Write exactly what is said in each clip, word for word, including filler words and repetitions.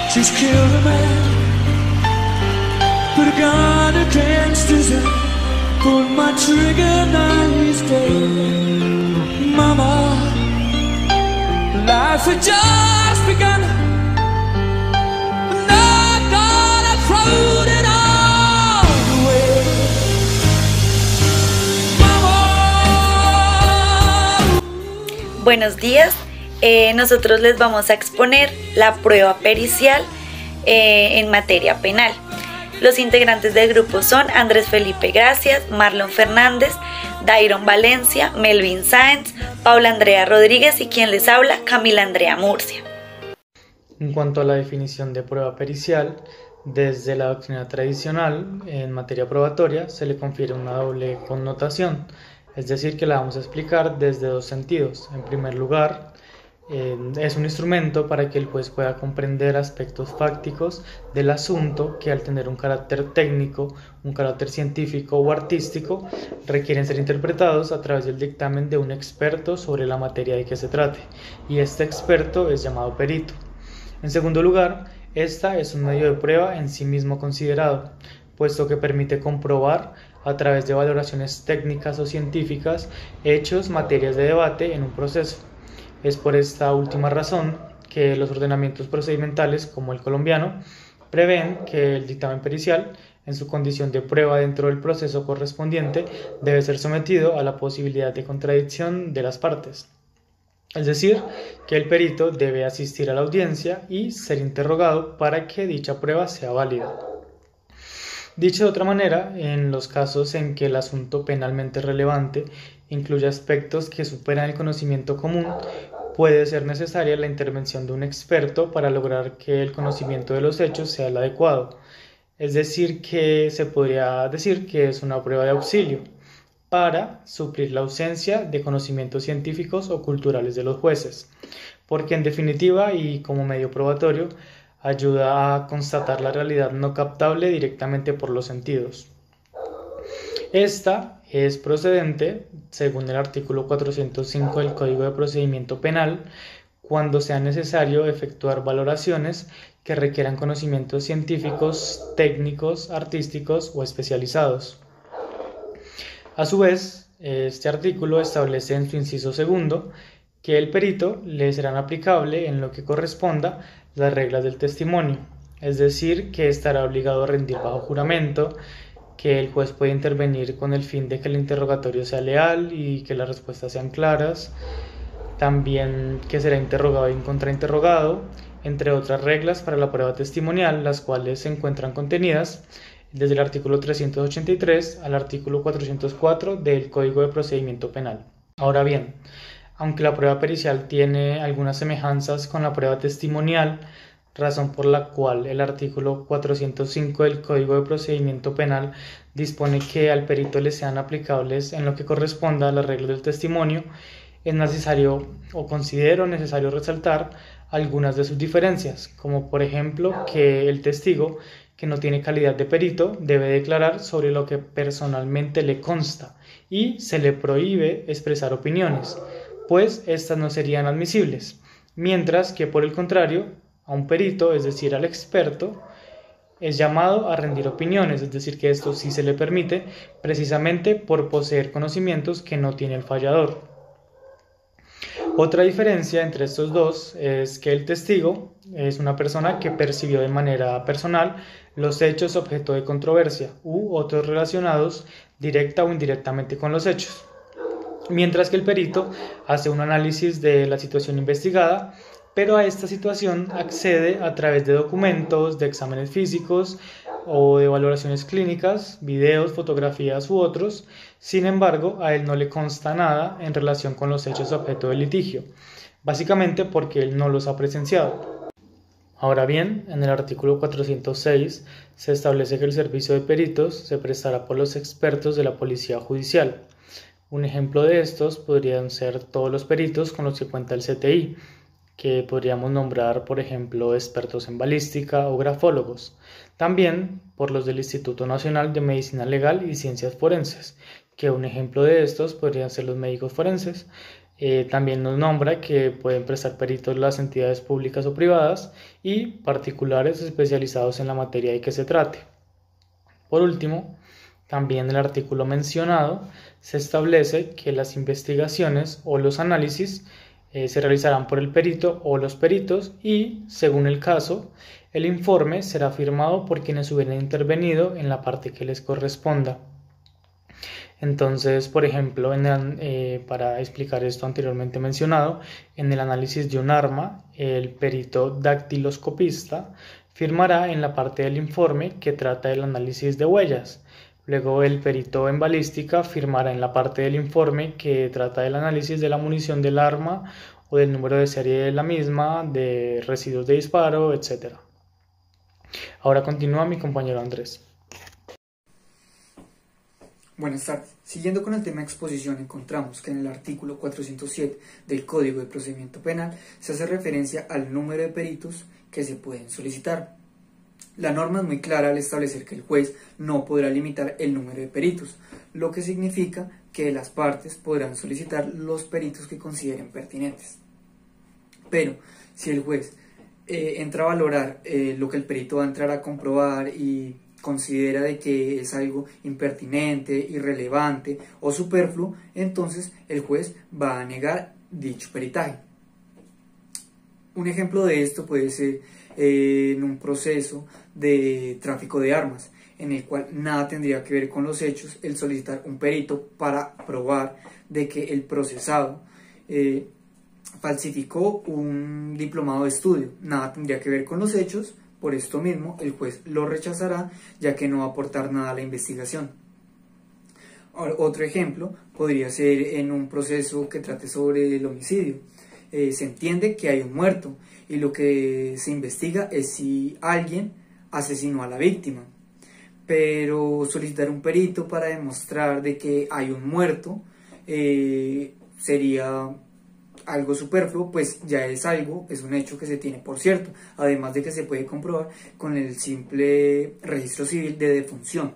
just killed a man, put a gun against his head, pulled my trigger, now he's dead. Mama, life had just begun, and I thought I thrown it all away. Mama. Buenos días. Eh, nosotros les vamos a exponer la prueba pericial eh, en materia penal. Los integrantes del grupo son Andrés Felipe Gracias, Marlon Fernández, Dairon Valencia, Melvin Sáenz, Paula Andrea Rodríguez y quien les habla, Camila Andrea Murcia. En cuanto a la definición de prueba pericial, desde la doctrina tradicional en materia probatoria se le confiere una doble connotación, es decir, que la vamos a explicar desde dos sentidos. En primer lugar, Eh, es un instrumento para que el juez pueda comprender aspectos fácticos del asunto que, al tener un carácter técnico, un carácter científico o artístico, requieren ser interpretados a través del dictamen de un experto sobre la materia de que se trate, y este experto es llamado perito. En segundo lugar, esta es un medio de prueba en sí mismo considerado, puesto que permite comprobar a través de valoraciones técnicas o científicas hechos, materias de debate en un proceso. Es por esta última razón que los ordenamientos procedimentales, como el colombiano, prevén que el dictamen pericial, en su condición de prueba dentro del proceso correspondiente, debe ser sometido a la posibilidad de contradicción de las partes. Es decir, que el perito debe asistir a la audiencia y ser interrogado para que dicha prueba sea válida. Dicho de otra manera, en los casos en que el asunto penalmente relevante incluye aspectos que superan el conocimiento común, puede ser necesaria la intervención de un experto para lograr que el conocimiento de los hechos sea el adecuado. Es decir, que se podría decir que es una prueba de auxilio para suplir la ausencia de conocimientos científicos o culturales de los jueces, porque en definitiva y como medio probatorio, ayuda a constatar la realidad no captable directamente por los sentidos. Esta es procedente, según el artículo cuatrocientos cinco del Código de Procedimiento Penal, cuando sea necesario efectuar valoraciones que requieran conocimientos científicos, técnicos, artísticos o especializados. A su vez, este artículo establece en su inciso segundo que el perito le serán aplicables en lo que corresponda las reglas del testimonio, es decir, que estará obligado a rendir bajo juramento, que el juez puede intervenir con el fin de que el interrogatorio sea leal y que las respuestas sean claras, también que será interrogado y contrainterrogado, entre otras reglas para la prueba testimonial, las cuales se encuentran contenidas desde el artículo trescientos ochenta y tres al artículo cuatrocientos cuatro del Código de Procedimiento Penal. Ahora bien, aunque la prueba pericial tiene algunas semejanzas con la prueba testimonial, razón por la cual el artículo cuatrocientos cinco del Código de Procedimiento Penal dispone que al perito le sean aplicables en lo que corresponda a las reglas del testimonio, es necesario o considero necesario resaltar algunas de sus diferencias, como por ejemplo que el testigo que no tiene calidad de perito debe declarar sobre lo que personalmente le consta y se le prohíbe expresar opiniones, pues estas no serían admisibles, mientras que por el contrario, a un perito, es decir, al experto, es llamado a rendir opiniones, es decir, que esto sí se le permite precisamente por poseer conocimientos que no tiene el fallador. Otra diferencia entre estos dos es que el testigo es una persona que percibió de manera personal los hechos objeto de controversia u otros relacionados directa o indirectamente con los hechos, mientras que el perito hace un análisis de la situación investigada, pero a esta situación accede a través de documentos, de exámenes físicos o de valoraciones clínicas, videos, fotografías u otros. Sin embargo, a él no le consta nada en relación con los hechos objeto del litigio, básicamente porque él no los ha presenciado. Ahora bien, en el artículo cuatrocientos seis se establece que el servicio de peritos se prestará por los expertos de la Policía Judicial. Un ejemplo de estos podrían ser todos los peritos con los que cuenta el C T I, que podríamos nombrar, por ejemplo, expertos en balística o grafólogos. También por los del Instituto Nacional de Medicina Legal y Ciencias Forenses, que un ejemplo de estos podrían ser los médicos forenses, Eh, también nos nombra que pueden prestar peritos las entidades públicas o privadas y particulares especializados en la materia de que se trate. Por último, también en el artículo mencionado se establece que las investigaciones o los análisis eh, se realizarán por el perito o los peritos y, según el caso, el informe será firmado por quienes hubieran intervenido en la parte que les corresponda. Entonces, por ejemplo, en el, eh, para explicar esto anteriormente mencionado, en el análisis de un arma, el perito dactiloscopista firmará en la parte del informe que trata del análisis de huellas. Luego el perito en balística firmará en la parte del informe que trata del análisis de la munición del arma o del número de serie de la misma, de residuos de disparo, etcétera. Ahora continúa mi compañero Andrés. Buenas tardes. Siguiendo con el tema de exposición, encontramos que en el artículo cuatrocientos siete del Código de Procedimiento Penal se hace referencia al número de peritos que se pueden solicitar. La norma es muy clara al establecer que el juez no podrá limitar el número de peritos, lo que significa que las partes podrán solicitar los peritos que consideren pertinentes. Pero si el juez eh, entra a valorar eh, lo que el perito va a entrar a comprobar y considera de que es algo impertinente, irrelevante o superfluo, entonces el juez va a negar dicho peritaje. Un ejemplo de esto puede ser eh, en un proceso de tráfico de armas, en el cual nada tendría que ver con los hechos el solicitar un perito para probar de que el procesado eh, falsificó un diplomado de estudio. Nada tendría que ver con los hechos. Por esto mismo, el juez lo rechazará, ya que no va a aportar nada a la investigación. Ahora, otro ejemplo podría ser en un proceso que trate sobre el homicidio. Eh, se entiende que hay un muerto y lo que se investiga es si alguien asesinó a la víctima. Pero solicitar un perito para demostrar de que hay un muerto eh, sería algo superfluo, pues ya es algo, es un hecho que se tiene por cierto, además de que se puede comprobar con el simple registro civil de defunción.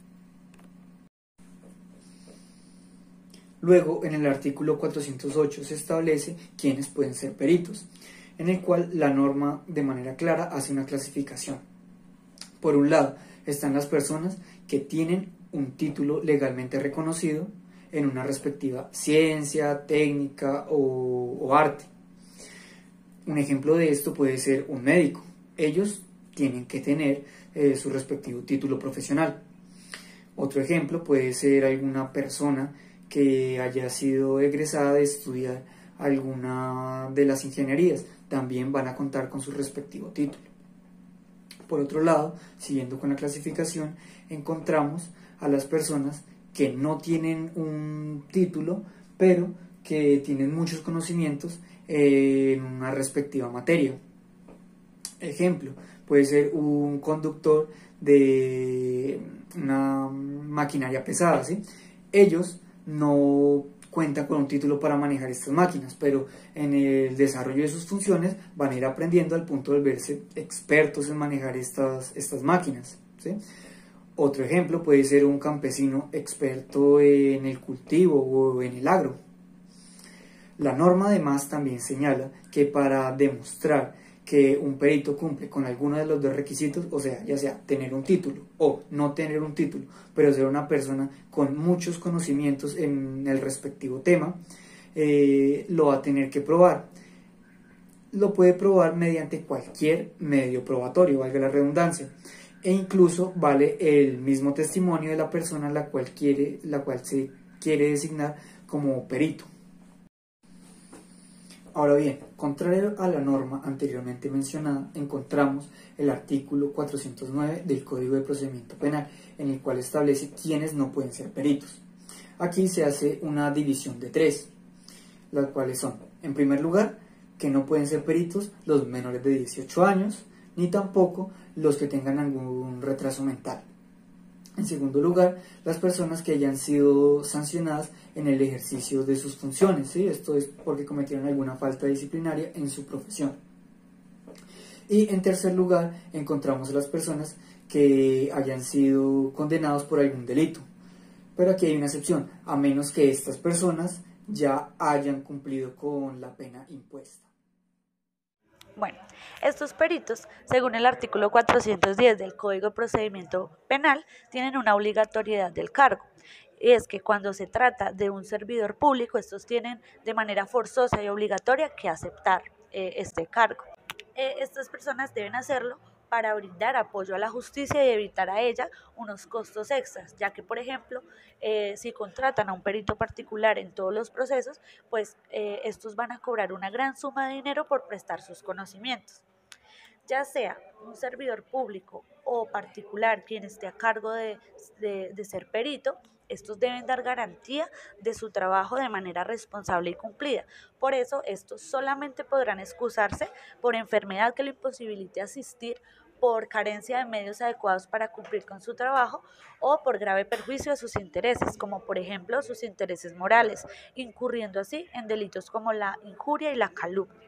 Luego, en el artículo cuatrocientos ocho se establece quiénes pueden ser peritos, en el cual la norma de manera clara hace una clasificación. Por un lado, están las personas que tienen un título legalmente reconocido en una respectiva ciencia, técnica o, o arte. Un ejemplo de esto puede ser un médico. Ellos tienen que tener eh, su respectivo título profesional. Otro ejemplo puede ser alguna persona que haya sido egresada de estudiar alguna de las ingenierías. También van a contar con su respectivo título. Por otro lado, siguiendo con la clasificación, encontramos a las personas que no tienen un título, pero que tienen muchos conocimientos en una respectiva materia. Ejemplo, puede ser un conductor de una maquinaria pesada, ¿sí? Ellos no cuentan con un título para manejar estas máquinas, pero en el desarrollo de sus funciones van a ir aprendiendo al punto de verse expertos en manejar estas, estas máquinas, ¿sí? Otro ejemplo puede ser un campesino experto en el cultivo o en el agro. La norma además también señala que para demostrar que un perito cumple con alguno de los dos requisitos, o sea, ya sea tener un título o no tener un título, pero ser una persona con muchos conocimientos en el respectivo tema, eh, lo va a tener que probar. Lo puede probar mediante cualquier medio probatorio, valga la redundancia. E incluso vale el mismo testimonio de la persona la cual, quiere, la cual se quiere designar como perito. Ahora bien, contrario a la norma anteriormente mencionada, encontramos el artículo cuatrocientos nueve del Código de Procedimiento Penal, en el cual establece quiénes no pueden ser peritos. Aquí se hace una división de tres, las cuales son, en primer lugar, que no pueden ser peritos los menores de dieciocho años, ni tampoco los que tengan algún retraso mental. En segundo lugar, las personas que hayan sido sancionadas en el ejercicio de sus funciones, ¿sí? Esto es porque cometieron alguna falta disciplinaria en su profesión. Y en tercer lugar, encontramos a las personas que hayan sido condenados por algún delito. Pero aquí hay una excepción, a menos que estas personas ya hayan cumplido con la pena impuesta. Bueno, estos peritos, según el artículo cuatrocientos diez del Código de Procedimiento Penal, tienen una obligatoriedad del cargo. Y es que cuando se trata de un servidor público, estos tienen de manera forzosa y obligatoria que aceptar eh, este cargo. Eh, estas personas deben hacerlo para brindar apoyo a la justicia y evitar a ella unos costos extras, ya que, por ejemplo, eh, si contratan a un perito particular en todos los procesos, pues eh, estos van a cobrar una gran suma de dinero por prestar sus conocimientos. Ya sea un servidor público o particular quien esté a cargo de, de, de ser perito, estos deben dar garantía de su trabajo de manera responsable y cumplida. Por eso, estos solamente podrán excusarse por enfermedad que le imposibilite asistir, por carencia de medios adecuados para cumplir con su trabajo o por grave perjuicio de sus intereses, como por ejemplo sus intereses morales, incurriendo así en delitos como la injuria y la calumnia.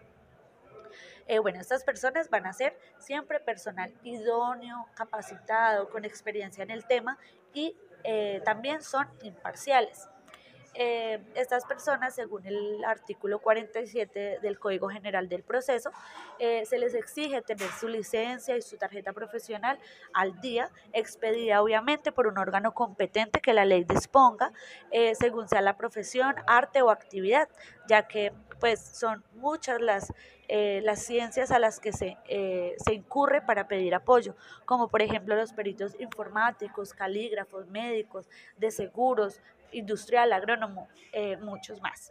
Eh, bueno, estas personas van a ser siempre personal idóneo, capacitado, con experiencia en el tema y eh, también son imparciales. Eh, estas personas, según el artículo cuarenta y siete del Código General del Proceso, eh, se les exige tener su licencia y su tarjeta profesional al día, expedida obviamente por un órgano competente que la ley disponga, eh, según sea la profesión, arte o actividad, ya que pues son muchas las, eh, las ciencias a las que se, eh, se incurre para pedir apoyo, como por ejemplo los peritos informáticos, calígrafos, médicos, de seguros, industrial, agrónomo, eh, muchos más.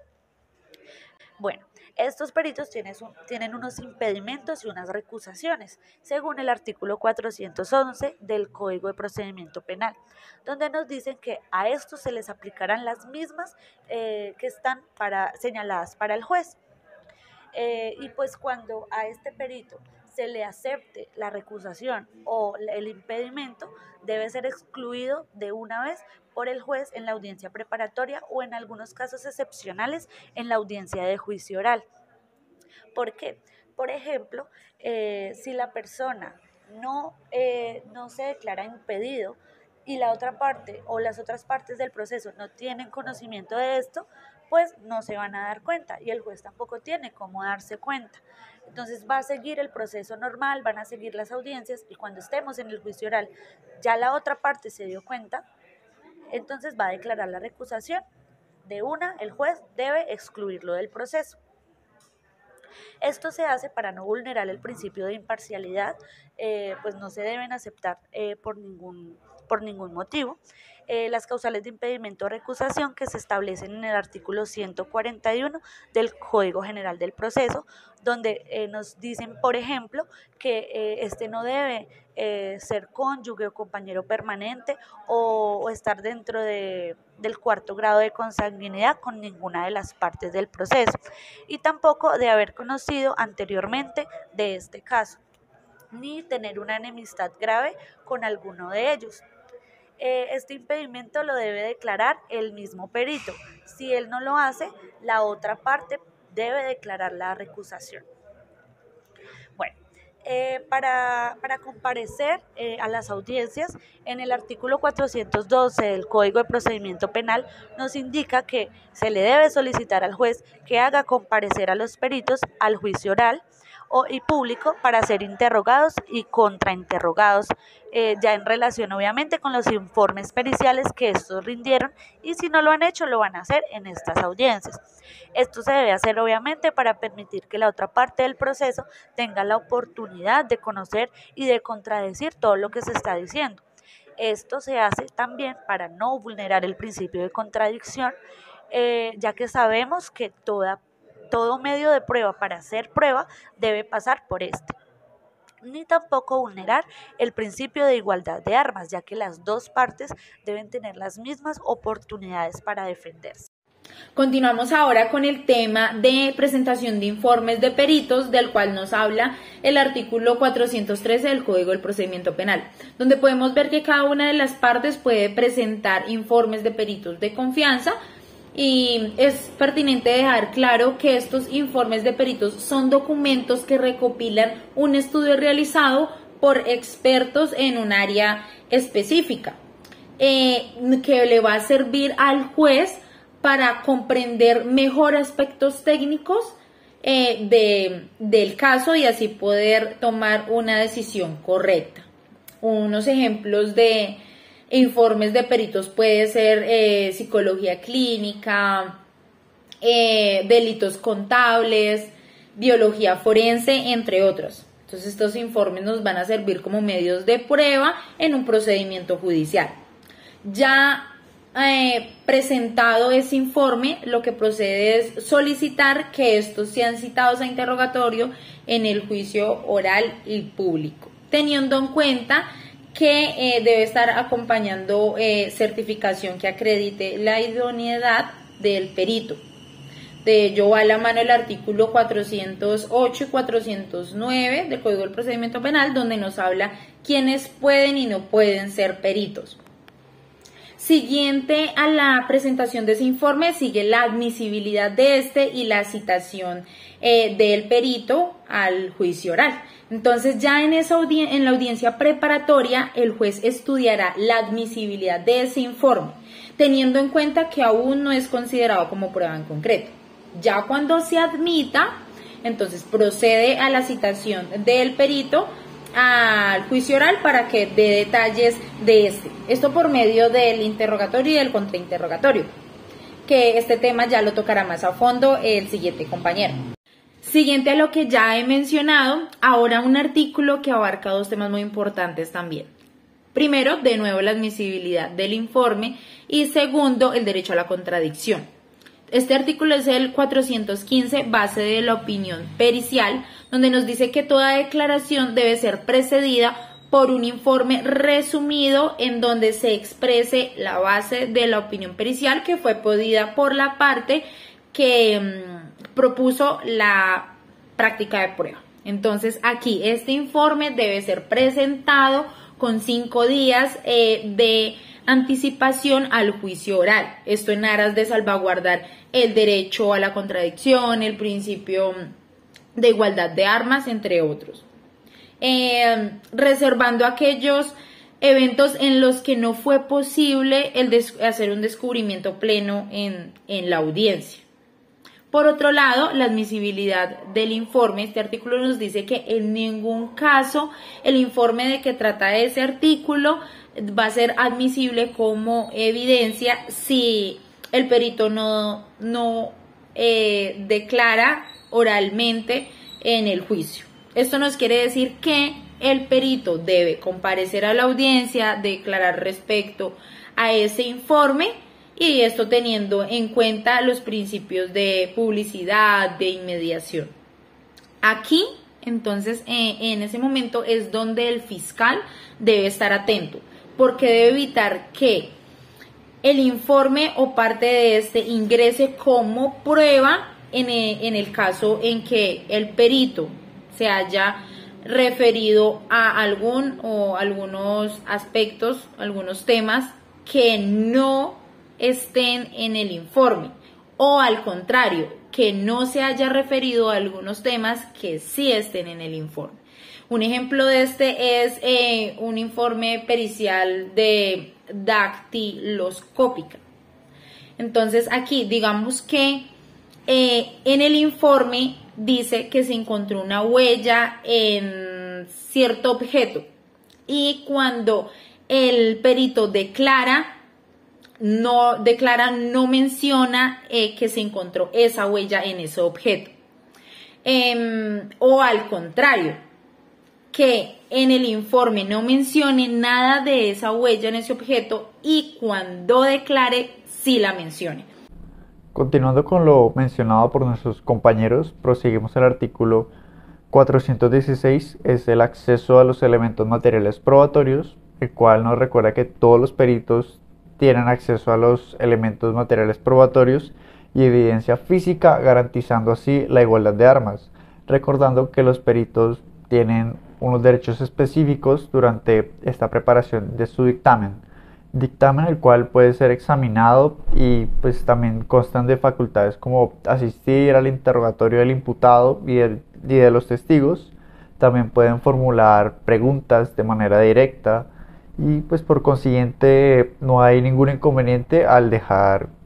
Bueno, estos peritos tienen, un, tienen unos impedimentos y unas recusaciones, según el artículo cuatrocientos once del Código de Procedimiento Penal, donde nos dicen que a estos se les aplicarán las mismas eh, que están para, señaladas para el juez. Eh, y pues cuando a este perito se le acepte la recusación o el impedimento, debe ser excluido de una vez por el juez en la audiencia preparatoria o en algunos casos excepcionales en la audiencia de juicio oral. ¿Por qué? Por ejemplo, eh, si la persona no, eh, no se declara impedido y la otra parte o las otras partes del proceso no tienen conocimiento de esto, pues no se van a dar cuenta y el juez tampoco tiene cómo darse cuenta. Entonces va a seguir el proceso normal, van a seguir las audiencias y cuando estemos en el juicio oral ya la otra parte se dio cuenta, entonces va a declarar la recusación. De una, el juez debe excluirlo del proceso. Esto se hace para no vulnerar el principio de imparcialidad, eh, pues no se deben aceptar eh, por ningún, por ningún motivo. Eh, las causales de impedimento o recusación que se establecen en el artículo ciento cuarenta y uno del Código General del Proceso, donde eh, nos dicen, por ejemplo, que eh, este no debe eh, ser cónyuge o compañero permanente o, o estar dentro de, del cuarto grado de consanguinidad con ninguna de las partes del proceso y tampoco de haber conocido anteriormente de este caso, ni tener una enemistad grave con alguno de ellos. Eh, este impedimento lo debe declarar el mismo perito. Si él no lo hace, la otra parte debe declarar la recusación. Bueno, eh, para, para comparecer eh, a las audiencias, en el artículo cuatrocientos doce del Código de Procedimiento Penal nos indica que se le debe solicitar al juez que haga comparecer a los peritos al juicio oral o, y público para ser interrogados y contrainterrogados, eh, ya en relación obviamente con los informes periciales que estos rindieron y si no lo han hecho lo van a hacer en estas audiencias. Esto se debe hacer obviamente para permitir que la otra parte del proceso tenga la oportunidad de conocer y de contradecir todo lo que se está diciendo. Esto se hace también para no vulnerar el principio de contradicción, eh, ya que sabemos que toda Todo medio de prueba para hacer prueba debe pasar por este. Ni tampoco vulnerar el principio de igualdad de armas, ya que las dos partes deben tener las mismas oportunidades para defenderse. Continuamos ahora con el tema de presentación de informes de peritos, del cual nos habla el artículo cuatrocientos trece del Código del Procedimiento Penal, donde podemos ver que cada una de las partes puede presentar informes de peritos de confianza. Y es pertinente dejar claro que estos informes de peritos son documentos que recopilan un estudio realizado por expertos en un área específica, eh, que le va a servir al juez para comprender mejor aspectos técnicos eh, de, del caso y así poder tomar una decisión correcta. Unos ejemplos de informes de peritos puede ser eh, psicología clínica, eh, delitos contables, biología forense, entre otros. Entonces estos informes nos van a servir como medios de prueba en un procedimiento judicial. Ya eh, presentado ese informe, lo que procede es solicitar que estos sean citados a interrogatorio en el juicio oral y público, teniendo en cuenta que eh, debe estar acompañando eh, certificación que acredite la idoneidad del perito. De ello va a la mano el artículo cuatrocientos ocho y cuatrocientos nueve del Código del Procedimiento Penal, donde nos habla quiénes pueden y no pueden ser peritos. Siguiente a la presentación de ese informe sigue la admisibilidad de este y la citación eh, del perito al juicio oral. Entonces ya en, esa audien- en la audiencia preparatoria el juez estudiará la admisibilidad de ese informe, teniendo en cuenta que aún no es considerado como prueba en concreto. Ya cuando se admita, entonces procede a la citación del perito al juicio oral para que dé detalles de este. Esto por medio del interrogatorio y del contrainterrogatorio, que este tema ya lo tocará más a fondo el siguiente compañero. Siguiente a lo que ya he mencionado, ahora un artículo que abarca dos temas muy importantes también. Primero, de nuevo, la admisibilidad del informe y segundo, el derecho a la contradicción. Este artículo es el cuatrocientos quince, base de la opinión pericial, donde nos dice que toda declaración debe ser precedida por un informe resumido en donde se exprese la base de la opinión pericial que fue podida por la parte que mmm, propuso la práctica de prueba. Entonces aquí este informe debe ser presentado con cinco días eh, de anticipación al juicio oral. Esto en aras de salvaguardar el derecho a la contradicción, el principio de igualdad de armas, entre otros. Eh, reservando aquellos eventos en los que no fue posible el des- hacer un descubrimiento pleno en, en la audiencia. Por otro lado, la admisibilidad del informe. Este artículo nos dice que en ningún caso el informe de que trata ese artículo va a ser admisible como evidencia si el perito no, no eh, declara oralmente en el juicio. Esto nos quiere decir que el perito debe comparecer a la audiencia, declarar respecto a ese informe, y esto teniendo en cuenta los principios de publicidad, de inmediación. Aquí, entonces, eh, en ese momento es donde el fiscal debe estar atento, porque debe evitar que el informe o parte de este ingrese como prueba en el, en el caso en que el perito se haya referido a algún o algunos aspectos, algunos temas que no estén en el informe, o al contrario, que no se haya referido a algunos temas que sí estén en el informe. Un ejemplo de este es eh, un informe pericial de dactiloscópica. Entonces aquí digamos que eh, en el informe dice que se encontró una huella en cierto objeto, y cuando el perito declara, no declara, no menciona eh, que se encontró esa huella en ese objeto. Eh, o al contrario, que en el informe no mencione nada de esa huella en ese objeto y cuando declare sí la mencione. Continuando con lo mencionado por nuestros compañeros, proseguimos al artículo cuatrocientos dieciséis, es el acceso a los elementos materiales probatorios, el cual nos recuerda que todos los peritos tienen acceso a los elementos materiales probatorios y evidencia física, garantizando así la igualdad de armas, recordando que los peritos tienen unos derechos específicos durante esta preparación de su dictamen, dictamen el cual puede ser examinado y pues también constan de facultades como asistir al interrogatorio del imputado y, el, y de los testigos. También pueden formular preguntas de manera directa y pues por consiguiente no hay ningún inconveniente al dejar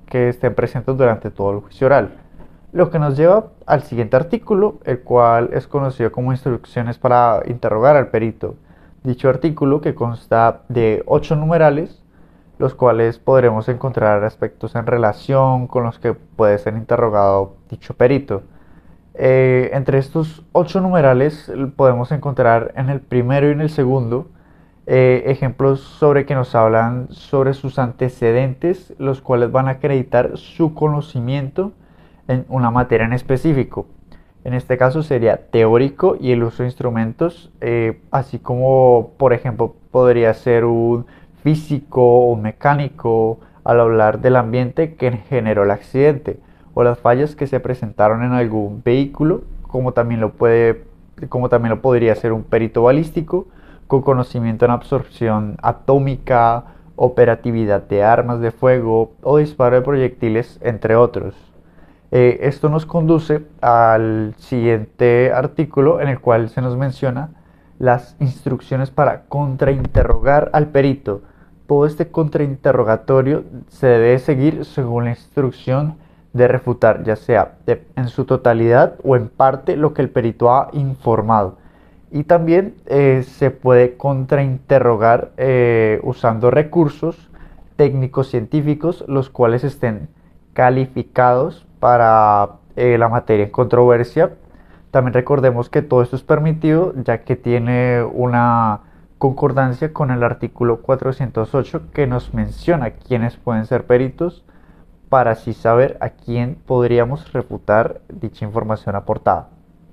que estén presentes durante todo el juicio oral. Lo que nos lleva al siguiente artículo, el cual es conocido como Instrucciones para interrogar al perito. Dicho artículo, que consta de ocho numerales, los cuales podremos encontrar aspectos en relación con los que puede ser interrogado dicho perito. Eh, entre estos ocho numerales podemos encontrar en el primero y en el segundo eh, ejemplos sobre que nos hablan sobre sus antecedentes, los cuales van a acreditar su conocimiento en una materia en específico. En este caso sería teórico y el uso de instrumentos, eh, así como por ejemplo podría ser un físico o mecánico al hablar del ambiente que generó el accidente o las fallas que se presentaron en algún vehículo, como también lo puede, como también lo podría ser un perito balístico con conocimiento en absorción atómica, operatividad de armas de fuego o disparo de proyectiles, entre otros. Eh, esto nos conduce al siguiente artículo en el cual se nos menciona las instrucciones para contrainterrogar al perito. Todo este contrainterrogatorio se debe seguir según la instrucción de refutar, ya sea de, en su totalidad o en parte, lo que el perito ha informado. Y también eh, se puede contrainterrogar eh, usando recursos técnicos científicos, los cuales estén calificados para eh, la materia en controversia. También recordemos que todo esto es permitido, ya que tiene una concordancia con el artículo cuatrocientos ocho, que nos menciona quiénes pueden ser peritos, para así saber a quién podríamos refutar dicha información aportada.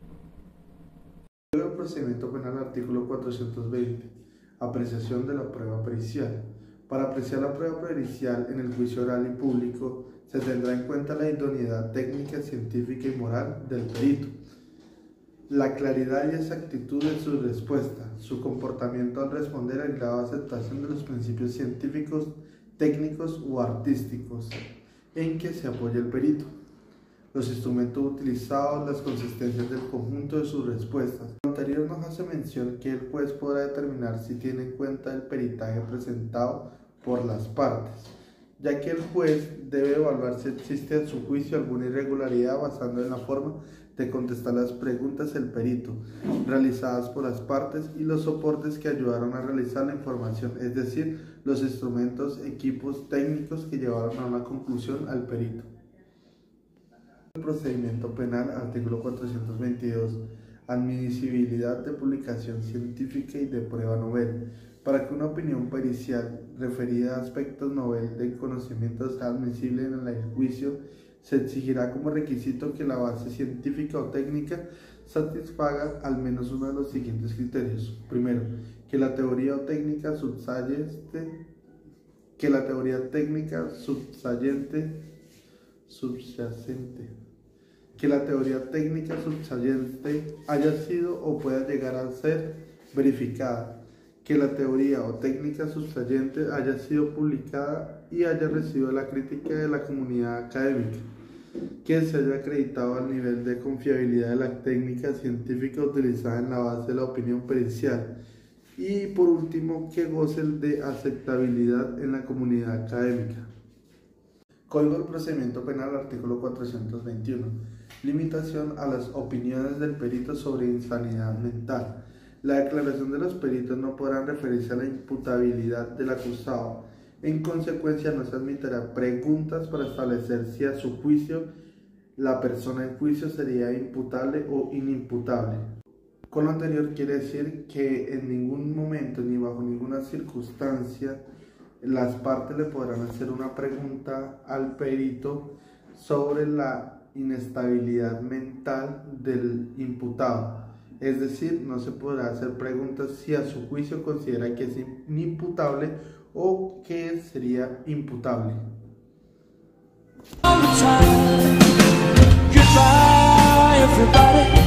El procedimiento penal, artículo cuatrocientos veinte. Apreciación de la prueba pericial. Para apreciar la prueba pericial en el juicio oral y público, se tendrá en cuenta la idoneidad técnica, científica y moral del perito, la claridad y exactitud de su respuesta, su comportamiento al responder, al grado de aceptación de los principios científicos, técnicos o artísticos en que se apoya el perito, los instrumentos utilizados, las consistencias del conjunto de sus respuestas. Lo anterior nos hace mención que el juez podrá determinar si tiene en cuenta el peritaje presentado por las partes, ya que el juez debe evaluar si existe a su juicio alguna irregularidad basando en la forma de contestar las preguntas del perito, realizadas por las partes, y los soportes que ayudaron a realizar la información, es decir, los instrumentos, equipos técnicos que llevaron a una conclusión al perito. El procedimiento penal, artículo cuatrocientos veintidós. Admisibilidad de publicación científica y de prueba novel. Para que una opinión pericial referida a aspectos novel del conocimiento sea admisible en el juicio, se exigirá como requisito que la base científica o técnica satisfaga al menos uno de los siguientes criterios. Primero, que la teoría o técnica subyacente, que la teoría técnica subyacente, subyacente, que la teoría técnica subyacente haya sido o pueda llegar a ser verificada, que la teoría o técnica subyacente haya sido publicada y haya recibido la crítica de la comunidad académica, que se haya acreditado al nivel de confiabilidad de la técnica científica utilizada en la base de la opinión pericial, y por último, que goce de aceptabilidad en la comunidad académica. Código del Procedimiento Penal, artículo cuatrocientos veintiuno. Limitación a las opiniones del perito sobre insanidad mental. La declaración de los peritos no podrán referirse a la imputabilidad del acusado. En consecuencia, no se admitirán preguntas para establecer si a su juicio la persona en juicio sería imputable o inimputable. Con lo anterior quiere decir que en ningún momento ni bajo ninguna circunstancia las partes le podrán hacer una pregunta al perito sobre la inestabilidad mental del imputado. Es decir, no se podrá hacer preguntas si a su juicio considera que es inimputable o que sería imputable. Goodbye, everybody.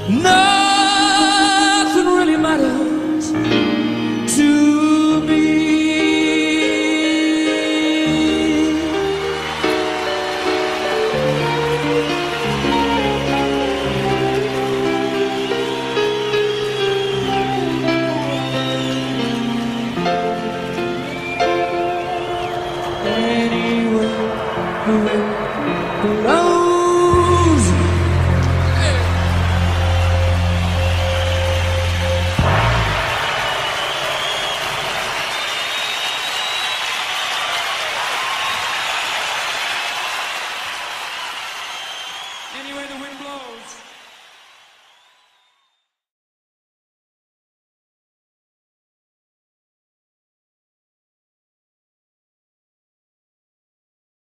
nothing really matters to me. Anyway, the wind blows. Anyway, the wind blows.